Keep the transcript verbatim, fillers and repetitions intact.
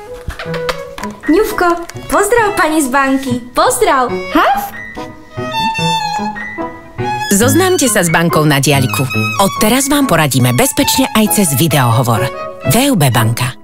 Ňuvko, pozdrav pani z banky. Pozdrav. Haf? Zoznámte sa s bankou na diaľku. Odteraz vám poradíme bezpečne aj cez videohovor. vé ú bé banka.